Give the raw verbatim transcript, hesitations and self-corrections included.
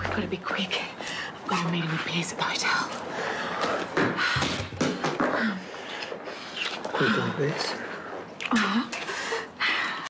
I've got to be quick. I've got a meeting with Piers at the hotel. Quick like this? Uh-huh.